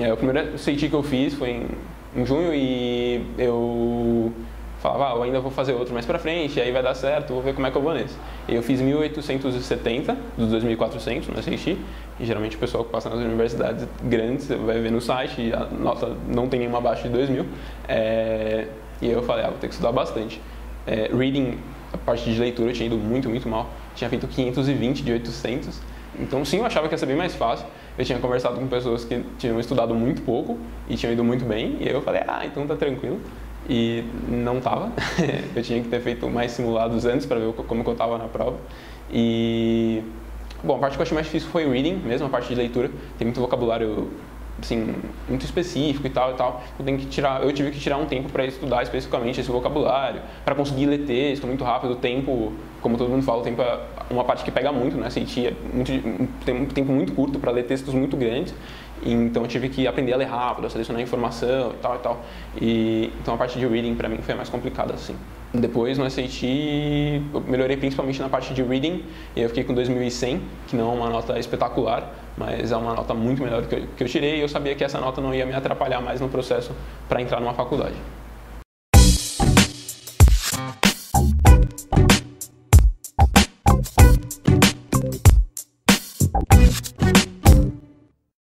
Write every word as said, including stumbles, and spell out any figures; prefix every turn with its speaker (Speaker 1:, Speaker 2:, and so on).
Speaker 1: É, o primeiro C I T que eu fiz foi em, em junho e eu falava, ah, eu ainda vou fazer outro mais pra frente, aí vai dar certo, vou ver como é que eu vou nesse. E eu fiz mil oitocentos e setenta dos dois mil e quatrocentos no C I T, e geralmente o pessoal que passa nas universidades grandes vai ver no site e a nota não tem nenhuma abaixo de dois mil. É, e aí eu falei, ah, vou ter que estudar bastante. É, reading, a parte de leitura eu tinha ido muito, muito mal. Tinha feito quinhentos e vinte de oitocentos. Então sim, eu achava que ia ser bem mais fácil. Eu tinha conversado com pessoas que tinham estudado muito pouco e tinham ido muito bem. E aí eu falei, ah, então tá tranquilo. E não tava. Eu tinha que ter feito mais simulados antes para ver como que eu tava na prova. E... Bom, a parte que eu achei mais difícil foi reading, mesmo a parte de leitura. Tem muito vocabulário, assim, muito específico e tal e tal. Eu, tenho que tirar, eu tive que tirar um tempo para estudar especificamente esse vocabulário, para conseguir ler texto muito rápido. O tempo, como todo mundo fala, o tempo é uma parte que pega muito, né? C I T é muito, tem um tempo muito curto para ler textos muito grandes. Então eu tive que aprender a ler rápido, a selecionar informação e tal e tal. E, então a parte de reading para mim foi a mais complicada, assim. Depois no S A T eu melhorei principalmente na parte de reading e eu fiquei com dois mil e cem, que não é uma nota espetacular, mas é uma nota muito melhor do que eu, que eu tirei e eu sabia que essa nota não ia me atrapalhar mais no processo para entrar numa faculdade.